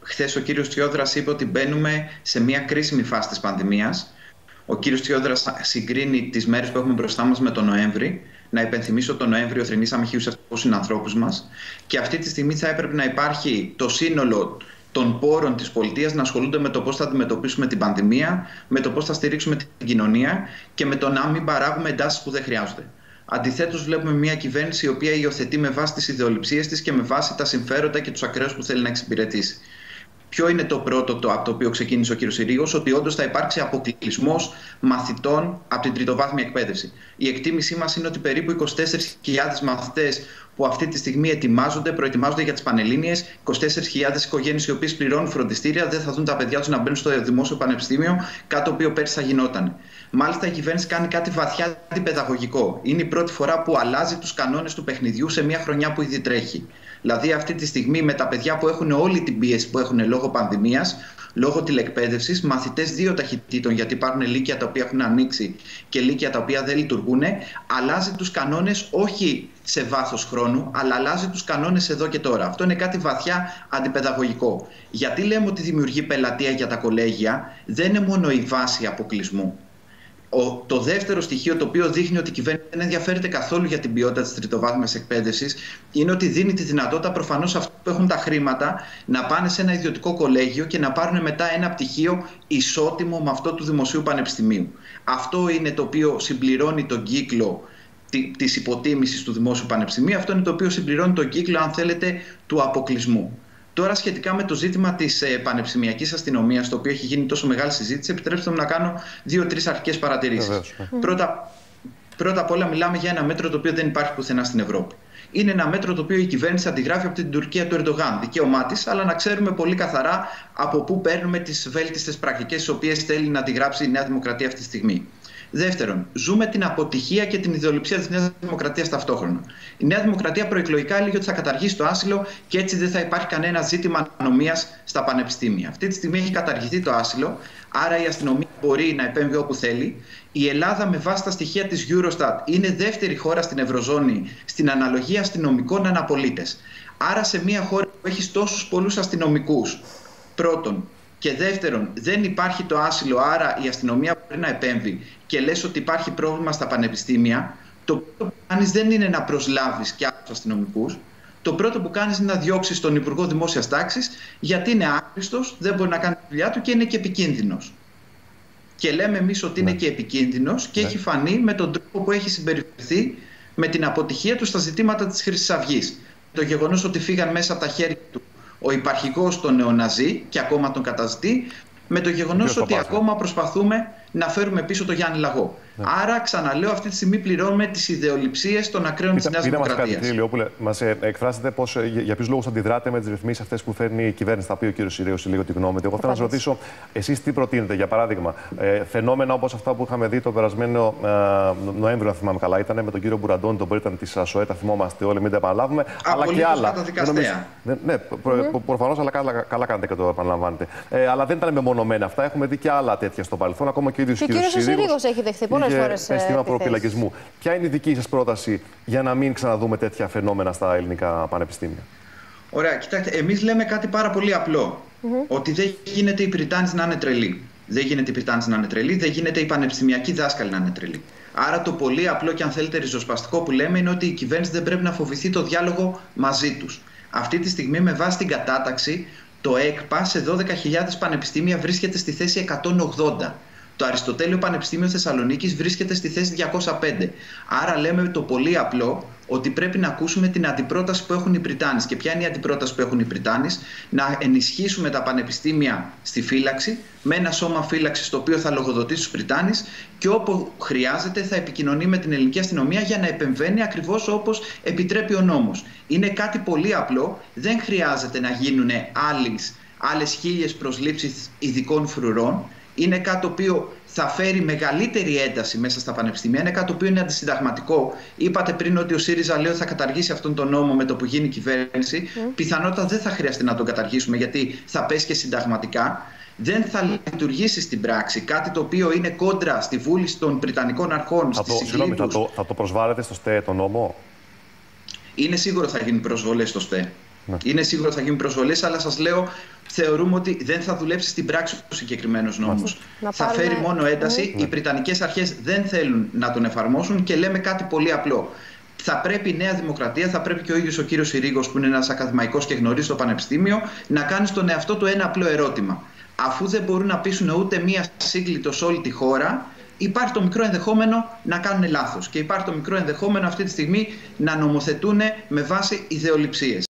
Χθες ο κύριος Τσιόδρας είπε ότι μπαίνουμε σε μια κρίσιμη φάση της πανδημίας. Ο κύριος Τσιόδρας συγκρίνει τις μέρες που έχουμε μπροστά μας με τον Νοέμβρη. Να υπενθυμίσω ότι τον Νοέμβριο θρηνήσαμε 1.700 συνανθρώπους μας. Και αυτή τη στιγμή θα έπρεπε να υπάρχει το σύνολο των πόρων της πολιτείας να ασχολούνται με το πώς θα αντιμετωπίσουμε την πανδημία, με το πώς θα στηρίξουμε την κοινωνία και με το να μην παράγουμε εντάσεις που δεν χρειάζονται. Αντιθέτως, βλέπουμε μια κυβέρνηση η οποία υιοθετεί με βάση τις ιδεολειψίες της και με βάση τα συμφέροντα και τους ακραίους που θέλει να εξυπηρετήσει. Ποιο είναι το πρώτο από το οποίο ξεκίνησε ο κ. Συρίγος? Ότι όντως θα υπάρξει αποκλεισμός μαθητών από την τριτοβάθμια εκπαίδευση. Η εκτίμησή μας είναι ότι περίπου 24.000 μαθητές που αυτή τη στιγμή προετοιμάζονται για τις Πανελλήνιες, 24.000 οικογένειες οι οποίες πληρώνουν φροντιστήρια, δεν θα δουν τα παιδιά τους να μπαίνουν στο δημόσιο πανεπιστήμιο, κάτι το οποίο πέρσι θα γινόταν. Μάλιστα, η κυβέρνηση κάνει κάτι βαθιά αντιπαιδαγωγικό. Είναι η πρώτη φορά που αλλάζει τους κανόνες του παιχνιδιού σε μια χρονιά που ήδη τρέχει. Δηλαδή, αυτή τη στιγμή με τα παιδιά που έχουν όλη την πίεση που έχουν λόγω πανδημίας, λόγω τηλεκπαίδευσης, μαθητές 2 ταχυτήτων, γιατί υπάρχουν λύκεια τα οποία έχουν ανοίξει και λύκεια τα οποία δεν λειτουργούν, αλλάζει τους κανόνες όχι σε βάθος χρόνου, αλλά αλλάζει τους κανόνες εδώ και τώρα. Αυτό είναι κάτι βαθιά αντιπαιδαγωγικό. Γιατί λέμε ότι δημιουργεί πελατεία για τα κολέγια? Δεν είναι μόνο η βάση αποκλεισμού. Το δεύτερο στοιχείο, το οποίο δείχνει ότι η κυβέρνηση δεν ενδιαφέρεται καθόλου για την ποιότητα της τριτοβάθμιας εκπαίδευσης, είναι ότι δίνει τη δυνατότητα προφανώς αυτοί που έχουν τα χρήματα να πάνε σε ένα ιδιωτικό κολέγιο και να πάρουν μετά ένα πτυχίο ισότιμο με αυτό του δημοσίου πανεπιστημίου. Αυτό είναι το οποίο συμπληρώνει τον κύκλο της υποτίμησης του δημόσιου πανεπιστημίου. Αυτό είναι το οποίο συμπληρώνει τον κύκλο, αν θέλετε, του αποκλεισμού. Τώρα, σχετικά με το ζήτημα της πανεπιστημιακής αστυνομίας, το οποίο έχει γίνει τόσο μεγάλη συζήτηση, επιτρέψτε μου να κάνω 2-3 αρχικές παρατηρήσεις. Πρώτα απ' όλα, μιλάμε για ένα μέτρο το οποίο δεν υπάρχει πουθενά στην Ευρώπη. Είναι ένα μέτρο το οποίο η κυβέρνηση αντιγράφει από την Τουρκία του Ερντογάν. Δικαίωμά της, αλλά να ξέρουμε πολύ καθαρά από πού παίρνουμε τις βέλτιστες πρακτικές, τις οποίες θέλει να αντιγράψει η Νέα Δημοκρατία αυτή τη στιγμή. Δεύτερον, ζούμε την αποτυχία και την ιδεολειψία της Νέας Δημοκρατίας ταυτόχρονα. Η Νέα Δημοκρατία προεκλογικά έλεγε ότι θα καταργήσει το άσυλο και έτσι δεν θα υπάρχει κανένα ζήτημα ανομίας στα πανεπιστήμια. Αυτή τη στιγμή έχει καταργηθεί το άσυλο, άρα η αστυνομία μπορεί να επέμβει όπου θέλει. Η Ελλάδα, με βάση τα στοιχεία της Eurostat, είναι δεύτερη χώρα στην Ευρωζώνη στην αναλογία αστυνομικών αναπολίτες. Άρα, σε μια χώρα που έχει τόσους πολλούς αστυνομικούς, πρώτον. Και δεύτερον, δεν υπάρχει το άσυλο, άρα η αστυνομία μπορεί να επέμβει και λες ότι υπάρχει πρόβλημα στα πανεπιστήμια, το πρώτο που κάνεις δεν είναι να προσλάβεις και άλλους αστυνομικούς. Το πρώτο που κάνεις είναι να διώξεις τον Υπουργό Δημόσιας Τάξης, γιατί είναι άχρηστος, δεν μπορεί να κάνει τη δουλειά του και είναι και επικίνδυνος. Και λέμε εμείς ότι είναι και επικίνδυνος και έχει φανεί με τον τρόπο που έχει συμπεριφερθεί με την αποτυχία του στα ζητήματα της Χρυσής Αυγής. Το γεγονός ότι φύγαν μέσα από τα χέρια του ο υπαρχικός των νεοναζί και ακόμα τον καταζητεί, με το γεγονός ότι ακόμα προσπαθούμε να φέρουμε πίσω το Γιάννη Λαγό. Άρα, ξαναλέω, αυτή τη στιγμή πληρώνουμε τις ιδεολειψίες των ακραίων της Νέας Δημοκρατίας. Κύριε Ηλιόπουλε, μας εκφράσετε για ποιους λόγους αντιδράτε με τις ρυθμίσεις αυτές που φέρνει η κυβέρνηση. Θα πει ο κύριος Συρίγος λίγο τη γνώμη του. Εγώ θέλω να σας ρωτήσω, εσείς τι προτείνετε, για παράδειγμα, φαινόμενα όπως αυτά που είχαμε δει τον περασμένο Νοέμβριο, αν θυμάμαι καλά, ήταν με τον κύριο Μπουραντώνη, τον πρίτανη της ΑΣΟΕ, τα θυμόμαστε όλοι, μην τα επαναλάβουμε. Αλλά και άλλα. Ναι, προφανώς, αλλά καλά κάνετε και το επαναλαμβάνετε. Αλλά δεν ήταν μεμονωμένα αυτά. Έχουμε δει και άλλα τέτοια στο παρελθόν. Ακόμα και ο ίδιος κύριος Συρίγος έχει δεχθεί πολλές φορές αίσθημα προπυλακισμού. Ποια είναι η δική σας πρόταση για να μην ξαναδούμε τέτοια φαινόμενα στα ελληνικά πανεπιστήμια? Ωραία, κοιτάξτε, εμείς λέμε κάτι πάρα πολύ απλό. Ότι δεν γίνεται οι Πριτάνης να είναι τρελοί. Δεν γίνεται οι Πριτάνης να είναι τρελοί, δεν γίνεται οι πανεπιστημιακοί δάσκαλοι να είναι τρελοί. Άρα το πολύ απλό και αν θέλετε ριζοσπαστικό που λέμε είναι ότι η κυβέρνηση δεν πρέπει να φοβηθεί το διάλογο μαζί τους. Αυτή τη στιγμή, με βάση την κατάταξη, το ΕΚΠΑ σε 12.000 πανεπιστήμια βρίσκεται στη θέση 180. Το Αριστοτέλειο Πανεπιστήμιο Θεσσαλονίκης βρίσκεται στη θέση 205. Άρα λέμε το πολύ απλό ότι πρέπει να ακούσουμε την αντιπρόταση που έχουν οι Πριτάνης. Και ποια είναι η αντιπρόταση που έχουν οι Πριτάνης? Να ενισχύσουμε τα πανεπιστήμια στη φύλαξη, με ένα σώμα φύλαξης το οποίο θα λογοδοτήσει τους Πριτάνης και όπου χρειάζεται θα επικοινωνεί με την ελληνική αστυνομία για να επεμβαίνει ακριβώς όπως επιτρέπει ο νόμος. Είναι κάτι πολύ απλό, δεν χρειάζεται να γίνουν άλλες 1000 προσλήψεις ειδικών φρουρών. Είναι κάτι το οποίο θα φέρει μεγαλύτερη ένταση μέσα στα πανεπιστήμια. Είναι κάτι το οποίο είναι αντισυνταγματικό. Είπατε πριν ότι ο ΣΥΡΙΖΑ λέει ότι θα καταργήσει αυτόν τον νόμο με το που γίνει η κυβέρνηση. Πιθανότατα δεν θα χρειαστεί να τον καταργήσουμε, γιατί θα πέσει και συνταγματικά. Δεν θα λειτουργήσει στην πράξη. Κάτι το οποίο είναι κόντρα στη βούληση των Βρετανικών αρχών. Θα το προσβάλλετε στο ΣΤΕ το νόμο? Είναι σίγουρο θα γίνουν προσβολές στο ΣΤΕ. Είναι σίγουρο θα γίνουν προσβολές, αλλά σας λέω θεωρούμε ότι δεν θα δουλέψει στην πράξη ο συγκεκριμένος νόμος. Θα φέρει μόνο ένταση. Οι Βρετανικές αρχές δεν θέλουν να τον εφαρμόσουν και λέμε κάτι πολύ απλό. Θα πρέπει η Νέα Δημοκρατία, θα πρέπει και ο ίδιος ο κύριος Συρίγος, που είναι ένας ακαδημαϊκός και γνωρίζει το πανεπιστήμιο, να κάνει στον εαυτό του ένα απλό ερώτημα. Αφού δεν μπορούν να πείσουν ούτε μία σύγκλιτο σε όλη τη χώρα, υπάρχει το μικρό ενδεχόμενο να κάνουν λάθος. Και υπάρχει το μικρό ενδεχόμενο αυτή τη στιγμή να νομοθετούν με βάση ιδεολειψίες.